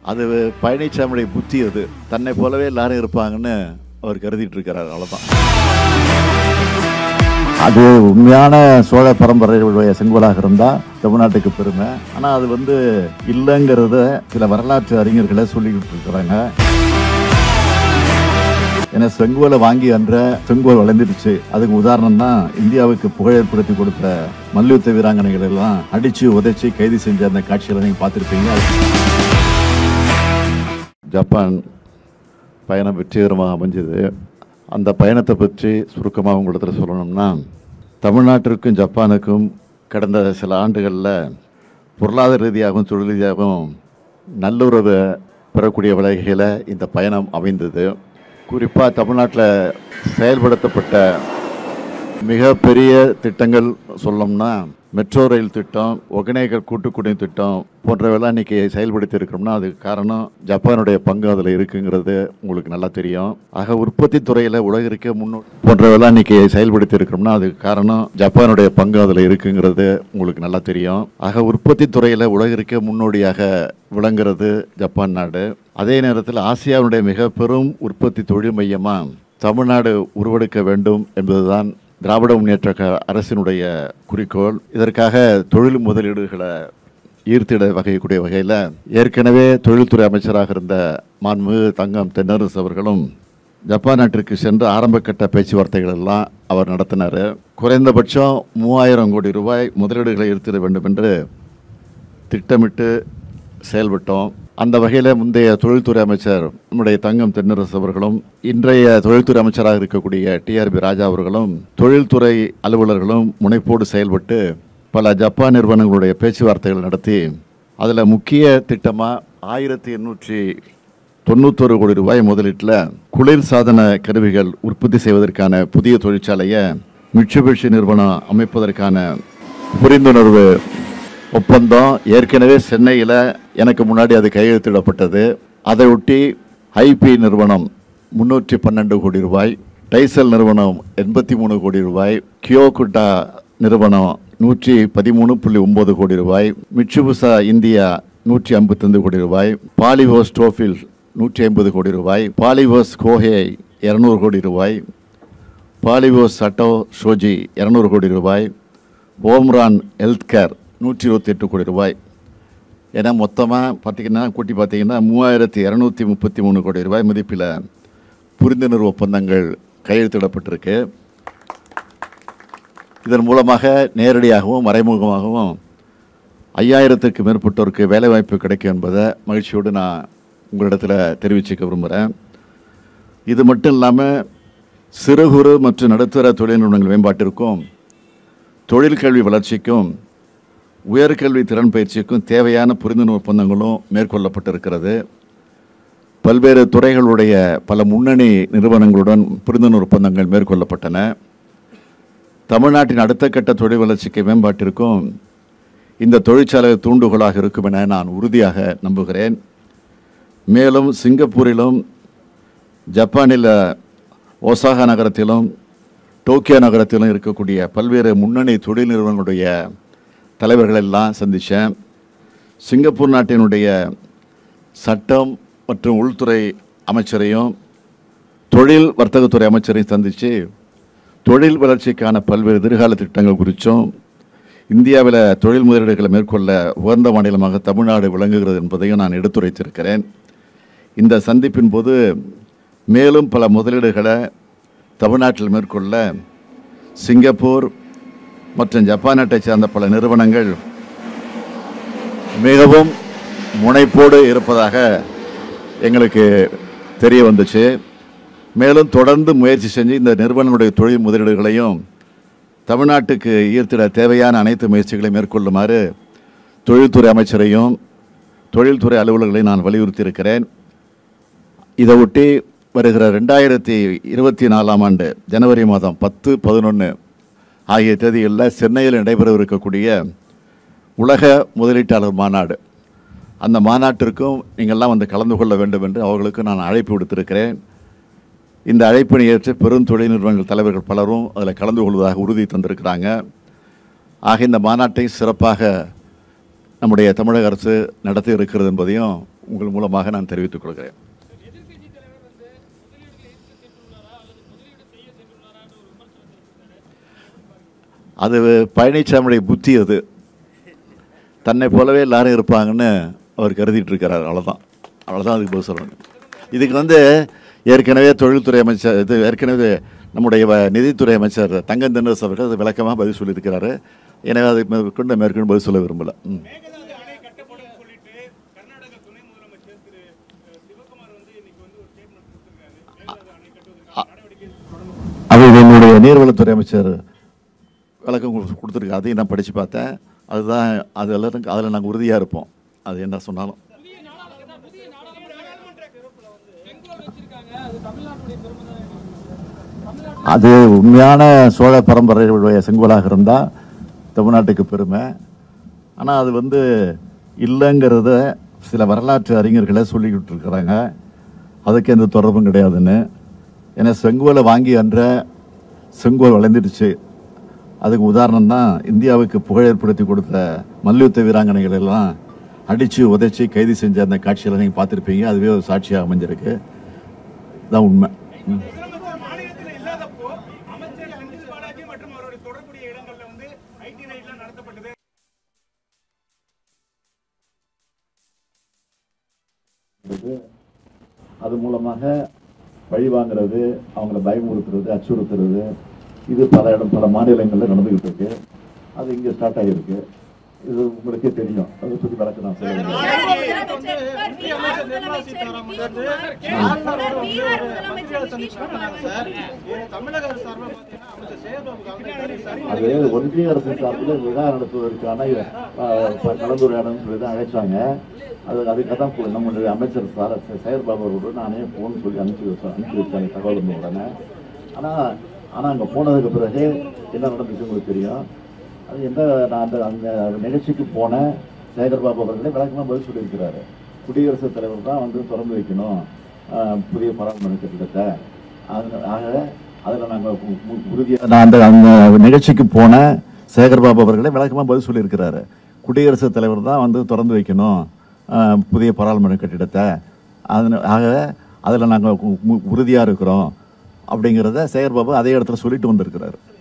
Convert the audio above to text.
அது பழனிசாமியுடைய புத்தி. அது தன்னை போலவே எல்லாரும் இருப்பாங்கன்னு அவர் கருதிட்டு இருக்கிறார். அவ்வளோதான். அது உண்மையான சோழ பரம்பரையுடைய செங்கோலாக இருந்தால் தமிழ்நாட்டுக்கு பெருமை. ஆனால் அது இல்லைங்கிறத சில வரலாற்று அறிஞர்களை சொல்லிக்கிட்டு இருக்கிறாங்க. ஏன்னா செங்கோலை வாங்கி அன்ற செங்கோல் வளர்ந்துடுச்சு. அதுக்கு உதாரணம் தான் இந்தியாவுக்கு புகழ் ஏற்படுத்தி கொடுத்த மல்யுத்த வீராங்கனைகள் எல்லாம் அடிச்சு உதைச்சி கைது செஞ்ச அந்த காட்சிகளை நீங்கள் பார்த்துருப்பீங்க. ஜப்பான் பயணம் வெற்றிகரமாக அமைஞ்சது. அந்த பயணத்தை பற்றி சுருக்கமாக உங்களிடத்தில் சொல்லணும்னா, தமிழ்நாட்டிற்கும் ஜப்பானுக்கும் கடந்த சில ஆண்டுகளில் பொருளாதார ரீதியாகவும் தொழில் ரீதியாகவும் நல்லுறவை பெறக்கூடிய வகையில் இந்த பயணம் அமைந்தது. குறிப்பாக தமிழ்நாட்டில் செயல்படுத்தப்பட்ட மிகப்பெரிய திட்டங்கள் சொல்லணும்னா, மெட்ரோ ரயில் திட்டம், ஒகேனக்கல் கூட்டுக்குடிநீர் திட்டம் போன்றவெல்லாம் இன்றைக்கி செயல்படுத்தி இருக்கிறோம்னா அதுக்கு காரணம் ஜப்பானுடைய பங்கு அதில் இருக்குங்கிறது உங்களுக்கு நல்லா தெரியும். ஆக உற்பத்தி துறையில் உலகிற்கே போன்றவெல்லாம் இன்றைக்கி செயல்படுத்தி இருக்கிறோம்னா அதுக்கு காரணம் ஜப்பானுடைய பங்கு அதில் இருக்குங்கிறது உங்களுக்கு நல்லா தெரியும். ஆக உற்பத்தி துறையில் உலகிற்கே முன்னோடியாக விளங்குறது ஜப்பான் நாடு. அதே நேரத்தில் ஆசியாவுடைய மிக பெரும் உற்பத்தி தொழில் மையமாக தமிழ்நாடு உருவெடுக்க வேண்டும் என்பதுதான் திராவிட முன்னேற்ற அரசினுடைய குறிக்கோள். இதற்காக தொழில் முதலீடுகளை ஈர்த்திட வகைக்கூடிய வகையில் ஏற்கனவே தொழில்துறை அமைச்சராக இருந்த மாண்புமிகு தங்கம் தென்னரசு அவர்களும் ஜப்பான் நாட்டிற்கு சென்று ஆரம்பக்கட்ட பேச்சுவார்த்தைகள் எல்லாம் அவர் நடத்தினார். குறைந்தபட்சம் 3000 கோடி ரூபாய் முதலீடுகளை ஈர்த்திட வேண்டும் என்று திட்டமிட்டு செயல்பட்டோம். அந்த வகையில் முந்தைய தொழில்துறை அமைச்சர் நம்முடைய தங்கம் தென்னரசு அவர்களும் இன்றைய தொழில்துறை அமைச்சராக இருக்கக்கூடிய டிஆர்பி ராஜா அவர்களும் தொழில்துறை அலுவலர்களும் முனைப்போடு செயல்பட்டு பல ஜப்பான் நிறுவனங்களுடைய பேச்சுவார்த்தைகள் நடத்தி அதில் முக்கிய திட்டமாக 1891 கோடி ரூபாய் முதலீட்டில் குளிர் சாதன கருவிகள் உற்பத்தி செய்வதற்கான புதிய தொழிற்சாலையை மிட்சுபிஷி நிறுவனம் அமைப்பதற்கான புரிந்துணர்வு ஒப்பந்தம் ஏற்கனவே சென்னையில் எனக்கு முன்னாடி அது கையெழுத்திடப்பட்டது. அதை ஒட்டி ஐபி நிறுவனம் 312 கோடி ரூபாய், டைசல் நிறுவனம் 83 கோடி ரூபாய், கியோகுட்டா நிறுவனம் 113.9 கோடி ரூபாய், மிட்சுபிஷி இந்தியா 155 கோடி ரூபாய், பாலிவோஸ் டோஃபில் 150 கோடி ரூபாய், பாலிவோஸ் கோஹே 200 கோடி ரூபாய், பாலிவோஸ் சட்டோ ஷோஜி 200 கோடி ரூபாய், ஓம்ரான் ஹெல்த் கேர் 128 கோடி ரூபாய் என மொத்தமாக கூட்டி பார்த்தீங்கன்னா 3233 கோடி ரூபாய் மதிப்பில் புரிந்துணர்வு ஒப்பந்தங்கள் கையெழுத்திடப்பட்டிருக்கு. இதன் மூலமாக நேரடியாகவும் மறைமுகமாகவும் 5000க்கு மேற்பட்டோருக்கு வேலைவாய்ப்பு கிடைக்கும் என்பதை மகிழ்ச்சியோடு நான் உங்களிடத்தில் தெரிவிச்சுக்க விரும்புகிறேன். இது மட்டும் இல்லாமல் சிறு குறு மற்றும் நடுத்தர தொழில் நிறுவனங்கள் மேம்பாட்டிற்கும் தொழிற்கல்வி வளர்ச்சிக்கும் உயர்கல்வி திறன் பயிற்சிக்கும் தேவையான புரிந்துணர்வு ஒப்பந்தங்களும் மேற்கொள்ளப்பட்டிருக்கிறது. பல்வேறு துறைகளுடைய பல முன்னணி நிறுவனங்களுடன் புரிந்துணர்வு ஒப்பந்தங்கள் மேற்கொள்ளப்பட்டன. தமிழ்நாட்டின் அடுத்த கட்ட தொழில் வளர்ச்சிக்கு மேம்பாட்டிற்கும் இந்த தொழிற்சாலை தூண்டுகோலாக இருக்கும் என நான் உறுதியாக நம்புகிறேன். மேலும் சிங்கப்பூரிலும் ஜப்பானில் ஒசாகா நகரத்திலும் டோக்கியோ நகரத்திலும் இருக்கக்கூடிய பல்வேறு முன்னணி தொழில் நிறுவனங்களுடைய தலைவர்களெல்லாம் சந்தித்தேன். சிங்கப்பூர் நாட்டினுடைய சட்டம் மற்றும் உள்துறை அமைச்சரையும் தொழில் வர்த்தகத்துறை அமைச்சரையும் சந்தித்து தொழில் வளர்ச்சிக்கான பல்வேறு எதிர்கால திட்டங்கள் குறித்தும் இந்தியாவில் தொழில் முதலீடுகளை மேற்கொள்ள உகந்த மாநிலமாக தமிழ்நாடு விளங்குகிறது என்பதையும் நான் எடுத்துரைத்திருக்கிறேன். இந்த சந்திப்பின் போது மேலும் பல முதலீடுகளை தமிழ்நாட்டில் மேற்கொள்ள சிங்கப்பூர் மற்றும் ஜப்பான் நாட்டை சேர்ந்த பல நிறுவனங்கள் மிகவும் முனைப்போடு இருப்பதாக எங்களுக்கு தெரிய வந்துச்சு. மேலும் தொடர்ந்து முயற்சி செஞ்சு இந்த நிறுவனங்களுடைய தொழில் முதலீடுகளையும் தமிழ்நாட்டுக்கு ஈர்த்திட தேவையான அனைத்து முயற்சிகளையும் மேற்கொள்ளுமாறு தொழில்துறை அமைச்சரையும் தொழில்துறை அலுவலர்களையும் நான் வலியுறுத்தியிருக்கிறேன். இதை ஒட்டி வருகிற 2024 ஆண்டு ஜனவரி மாதம் 10, 11 ஆகிய தேதிகளில் சென்னையில் நடைபெறவிருக்கக்கூடிய உலக முதலீட்டாளர் மாநாடு, அந்த மாநாட்டிற்கும் நீங்கள்லாம் கலந்து கொள்ள வேண்டும் என்று அவர்களுக்கு நான் அழைப்பு விடுத்திருக்கிறேன். இந்த அழைப்பினை ஏற்று பெரும் தொழில் நிறுவனங்கள் தலைவர்கள் பலரும் அதில் கலந்து கொள்வதாக உறுதி தந்திருக்கிறாங்க. ஆக இந்த மாநாட்டை சிறப்பாக நம்முடைய தமிழக அரசு நடத்தி இருக்கிறது என்பதையும் உங்கள் மூலமாக நான் தெரிவித்துக் கொள்கிறேன். அது பழனிசாமியுடைய புத்தி. அது தன்னை போலவே எல்லாரும் இருப்பாங்கன்னு அவர் கருதிட்டு இருக்கிறார். அவ்வளோதான் அதுக்கு பதில் சொல்லணும். இதுக்கு ஏற்கனவே தொழில்துறை அமைச்சர், ஏற்கனவே நம்முடைய நிதித்துறை அமைச்சர் தங்கம் தென்னரசு அவர்கள் அது விளக்கமாக பதில் சொல்லியிருக்கிறாரு. எனவே அது மேற்கொண்டு பதில் சொல்ல விரும்பலை. அது என்னுடைய நீர்வளத்துறை அமைச்சர் விளக்கம் கொடுத்துருக்கு. அதையும் நான் படித்து பார்த்தேன். அதுதான் அதில் நாங்கள் உறுதியாக இருப்போம். அது என்ன சொன்னாலும் அது உண்மையான சோழ பரம்பரையுடைய செங்கோலாக இருந்தால் தமிழ்நாட்டுக்கு பெருமை. ஆனால் அது இல்லைங்கிறத சில வரலாற்று அறிஞர்களை சொல்லிக்கிட்டு இருக்கிறாங்க. அதுக்கு எந்த தொடர்பும் கிடையாதுன்னு. ஏன்னா செங்கோலை வாங்கி அன்ற செங்கோல் வளைந்துடுச்சு. அதுக்கு உதாரணம் தான் இந்தியாவுக்கு புகழ் ஏற்படுத்தி கொடுத்த மல்யுத்த வீராங்கனைகள் எல்லாம் அடித்து உதைச்சி கைது செஞ்ச அந்த காட்சியெல்லாம் நீங்கள் பார்த்துருப்பீங்க. அதுவே ஒரு சாட்சியாக அமைஞ்சிருக்கு. தான் உண்மை. அது மூலமாக பழி வாங்குறது, அவங்கள பயமுறுத்துறது, அச்சுறுத்துறது, இது பல மாநிலங்களில் நடந்துகிட்டு இருக்கு. அது இங்கே ஸ்டார்ட் ஆகியிருக்கு. இது உங்களுக்கே தெரியும். அதை பற்றி விளக்க நான் சொல்லுவேன். அது ஒன்றிய அரசு சார்பில் விழா நடத்துவதற்கான கலந்துரையாடல் சொல்லி தான் அழைச்சாங்க. அதுக்காக தான் நம்மளுடைய அமைச்சர் சேகர்பாபு அவர்களோடு நானே போன் சொல்லி அனுப்பி வச்சாங்க தகவல் வந்த உடனே. ஆனால் அங்கே போனதுக்கு பிறகு என்ன நடந்துச்சு உங்களுக்கு தெரியும். அது நான் அந்த நிகழ்ச்சிக்கு போன சேகர்பாபு அவர்களே விளக்கமாக பதில் சொல்லியிருக்கிறாரு. குடியரசுத் தலைவர் தான் திறந்து வைக்கணும் புதிய பராமரிப்பு கட்டிடத்தை. ஆக அதில் நாங்கள் உறுதியாக அந்த நிகழ்ச்சிக்கு போன சேகர்பாபு அவர்களே விளக்கமாக பதில் சொல்லியிருக்கிறாரு. குடியரசுத் தலைவர் தான் திறந்து வைக்கணும் புதிய பாராளுமன்ற கட்டிடத்தை. ஆக அதில் நாங்கள் உறுதியாக இருக்கிறோம் அப்படிங்கிறத சேகர்பாபு அதே இடத்துல சொல்லிட்டு வந்திருக்கிறாரு.